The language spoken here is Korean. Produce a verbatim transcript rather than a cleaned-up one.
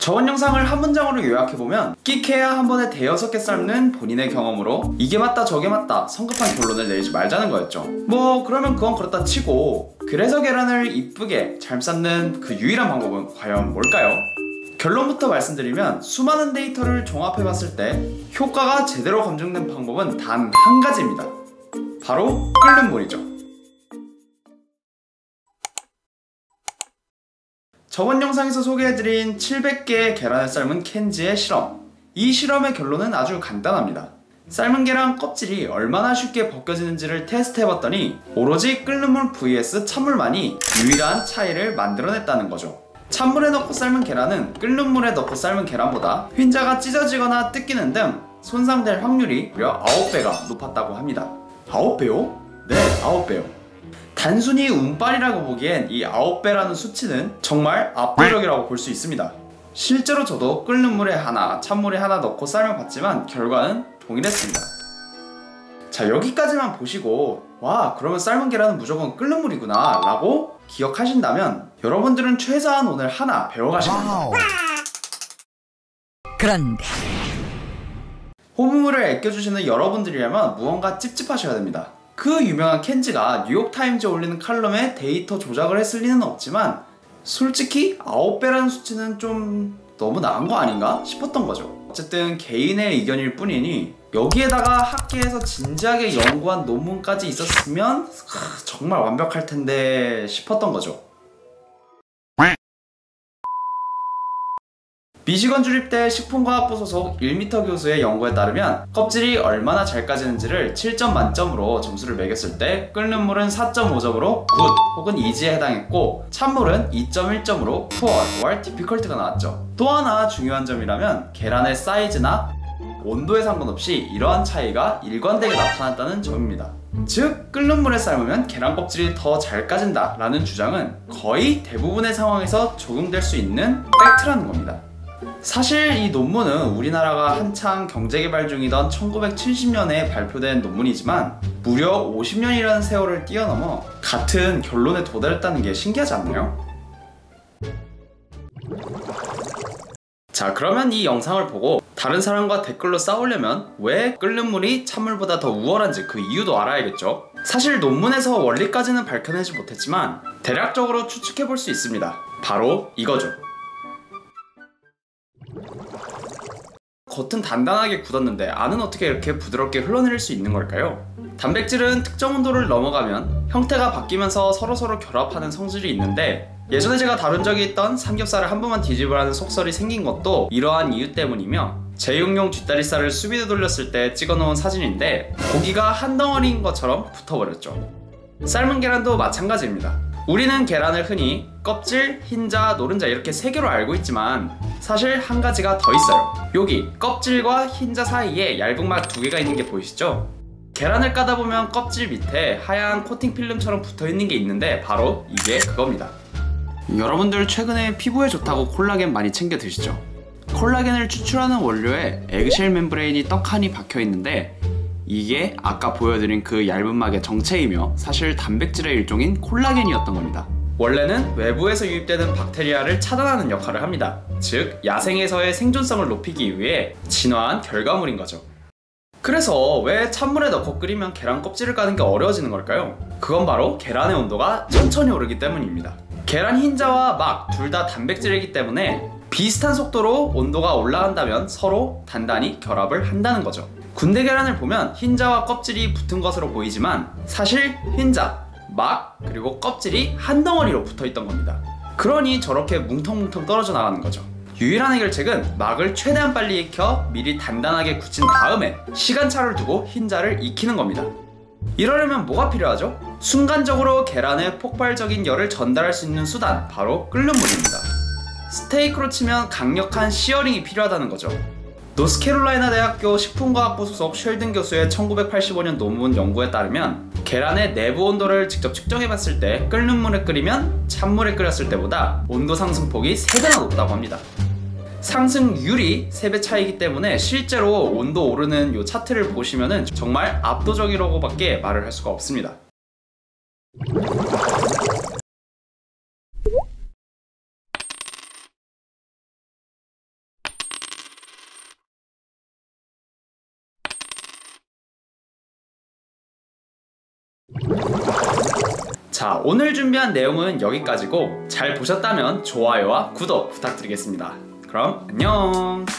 저번 영상을 한 문장으로 요약해보면 끼케야 한 번에 대여섯 개 삶는 본인의 경험으로 이게 맞다 저게 맞다 성급한 결론을 내지 말자는 거였죠. 뭐 그러면 그건 그렇다 치고, 그래서 계란을 이쁘게 잘 삶는 그 유일한 방법은 과연 뭘까요? 결론부터 말씀드리면 수많은 데이터를 종합해봤을 때 효과가 제대로 검증된 방법은 단 한 가지입니다. 바로 끓는 물이죠. 저번 영상에서 소개해드린 칠백 개의 계란을 삶은 켄지의 실험. 이 실험의 결론은 아주 간단합니다. 삶은 계란 껍질이 얼마나 쉽게 벗겨지는지를 테스트해봤더니 오로지 끓는 물 vs 찬물만이 유일한 차이를 만들어냈다는 거죠. 찬물에 넣고 삶은 계란은 끓는 물에 넣고 삶은 계란보다 흰자가 찢어지거나 뜯기는 등 손상될 확률이 무려 아홉 배가 높았다고 합니다. 아홉 배요? 네, 아홉 배요. 단순히 운빨이라고 보기엔 이 아홉 배라는 수치는 정말 압도적이라고 볼 수 있습니다. 실제로 저도 끓는 물에 하나, 찬물에 하나 넣고 삶아봤지만 결과는 동일했습니다. 자, 여기까지만 보시고 와, 그러면 삶은 계란은 무조건 끓는 물이구나 라고 기억하신다면 여러분들은 최소한 오늘 하나 배워가시면 됩니다. 그런데 호불호를 애껴주시는 여러분들이라면 무언가 찝찝하셔야 됩니다. 그 유명한 켄지가 뉴욕타임즈에 올리는 칼럼에 데이터 조작을 했을 리는 없지만 솔직히 아홉 배라는 수치는 좀 너무 나은 거 아닌가 싶었던 거죠. 어쨌든 개인의 의견일 뿐이니 여기에다가 학계에서 진지하게 연구한 논문까지 있었으면 하, 정말 완벽할 텐데 싶었던 거죠. 미시건 주립대 식품과학부 소속 일 미터 교수의 연구에 따르면 껍질이 얼마나 잘 까지는지를 칠 점 만점으로 점수를 매겼을 때 끓는 물은 사 점 오 점으로 굿 혹은 이지에 해당했고 찬물은 이 점 일 점으로 poor or difficult가 나왔죠. 또 하나 중요한 점이라면 계란의 사이즈나 온도에 상관없이 이러한 차이가 일관되게 나타났다는 점입니다. 즉 끓는 물에 삶으면 계란 껍질이 더 잘 까진다 라는 주장은 거의 대부분의 상황에서 적용될 수 있는 팩트라는 겁니다. 사실 이 논문은 우리나라가 한창 경제개발 중이던 천구백칠십 년에 발표된 논문이지만 무려 오십 년이라는 세월을 뛰어넘어 같은 결론에 도달했다는 게 신기하지 않나요? 자, 그러면 이 영상을 보고 다른 사람과 댓글로 싸우려면 왜 끓는 물이 찬물보다 더 우월한지 그 이유도 알아야겠죠. 사실 논문에서 원리까지는 밝혀내지 못했지만 대략적으로 추측해볼 수 있습니다. 바로 이거죠. 겉은 단단하게 굳었는데 안은 어떻게 이렇게 부드럽게 흘러내릴 수 있는 걸까요? 단백질은 특정 온도를 넘어가면 형태가 바뀌면서 서로서로 결합하는 성질이 있는데 예전에 제가 다룬 적이 있던 삼겹살을 한 번만 뒤집으라는 속설이 생긴 것도 이러한 이유 때문이며, 제육용 뒷다리살을 수비드 돌렸을 때 찍어놓은 사진인데 고기가 한 덩어리인 것처럼 붙어버렸죠. 삶은 계란도 마찬가지입니다. 우리는 계란을 흔히 껍질, 흰자, 노른자 이렇게 세 개로 알고 있지만 사실 한 가지가 더 있어요. 여기 껍질과 흰자 사이에 얇은 막 두 개가 있는 게 보이시죠? 계란을 까다 보면 껍질 밑에 하얀 코팅 필름처럼 붙어있는 게 있는데 바로 이게 그겁니다. 여러분들 최근에 피부에 좋다고 콜라겐 많이 챙겨 드시죠? 콜라겐을 추출하는 원료에 에그쉘 멤브레인이 떡하니 박혀있는데 이게 아까 보여드린 그 얇은 막의 정체이며 사실 단백질의 일종인 콜라겐이었던 겁니다. 원래는 외부에서 유입되는 박테리아를 차단하는 역할을 합니다. 즉 야생에서의 생존성을 높이기 위해 진화한 결과물인 거죠. 그래서 왜 찬물에 넣고 끓이면 계란 껍질을 까는 게 어려워지는 걸까요? 그건 바로 계란의 온도가 천천히 오르기 때문입니다. 계란 흰자와 막 둘 다 단백질이기 때문에 비슷한 속도로 온도가 올라간다면 서로 단단히 결합을 한다는 거죠. 군대 계란을 보면 흰자와 껍질이 붙은 것으로 보이지만 사실 흰자, 막, 그리고 껍질이 한 덩어리로 붙어있던 겁니다. 그러니 저렇게 뭉텅뭉텅 떨어져 나가는 거죠. 유일한 해결책은 막을 최대한 빨리 익혀 미리 단단하게 굳힌 다음에 시간차를 두고 흰자를 익히는 겁니다. 이러려면 뭐가 필요하죠? 순간적으로 계란에 폭발적인 열을 전달할 수 있는 수단, 바로 끓는 물입니다. 스테이크로 치면 강력한 시어링이 필요하다는 거죠. 노스캐롤라이나 대학교 식품과학부 소속 쉘든 교수의 천구백팔십오 년 논문 연구에 따르면 계란의 내부 온도를 직접 측정해봤을 때 끓는 물에 끓이면 찬물에 끓였을 때보다 온도 상승폭이 세 배나 높다고 합니다. 상승률이 세 배 차이기 때문에 실제로 온도 오르는 이 차트를 보시면은 정말 압도적이라고 밖에 말을 할 수가 없습니다. 자, 오늘 준비한 내용은 여기까지고 잘 보셨다면 좋아요와 구독 부탁드리겠습니다. 그럼 안녕.